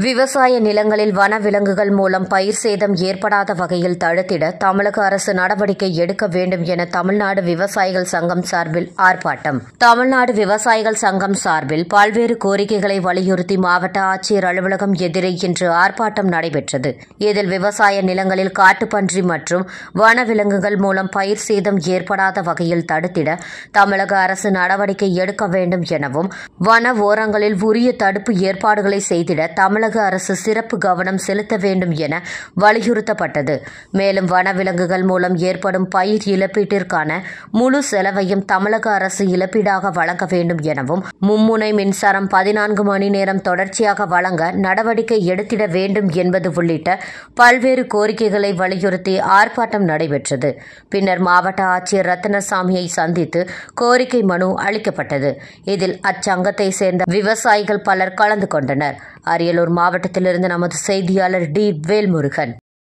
விவசாய நிலங்களில் வனவிலங்குகள் மூலம் பயிர் சேதம் ஏற்படாத வகையில் தடுத்திட தமிழக அரசு நடவடிக்கை எடுக்க வேண்டும் என தமிழ்நாடு விவசாயிகள் சங்கம் சார்பில் ஆர்ப்பாட்டம். தமிழ்நாடு விவசாயிகள் சங்கம் சார்பில் பல்வேறு கோரிக்கைகளை வலியுறுத்தி மாவட்ட ஆட்சியர் அலுவலகம் எதிரே இன்று ஆர்ப்பாட்டம் நடைபெற்றது. இதில் விவசாய நிலங்களில் காட்டுப்பன்றி மற்றும் வனவிலங்குகள் மூலம் பயிர் சேதம் ஏற்படாத வகையில் தடுத்திட தமிழக அரசு நடவடிக்கை எடுக்க வேண்டும் எனவும், வன ஓரங்களில் உரிய தடுப்பு ஏற்பாடுகளை செய்திட தமிழக அரசு சிறப்பு கவனம் செலுத்த வேண்டும் என வலியுறுத்தப்பட்டது. மேலும் வனவிலங்குகள் மூலம் ஏற்படும் பயிர் இழப்பீட்டிற்கான முழு செலவையும் தமிழக அரசு இழப்பீடாக வழங்க வேண்டும் எனவும், மும்முனை மின்சாரம் 14 மணி நேரம் தொடர்ச்சியாக வழங்க நடவடிக்கை எடுத்திட வேண்டும் என்பது உள்ளிட்ட பல்வேறு கோரிக்கைகளை வலியுறுத்தி ஆர்ப்பாட்டம் நடைபெற்றது. பின்னர் மாவட்ட ஆட்சியர் ரத்தினசாமியை சந்தித்து கோரிக்கை மனு அளிக்கப்பட்டது. இதில் அச்சங்கத்தை சேர்ந்த விவசாயிகள் பலர் கலந்து கொண்டனர். அரியலூர் மாவட்டத்திலிருந்து நமது செய்தியாளர் டி. வேல்முருகன்.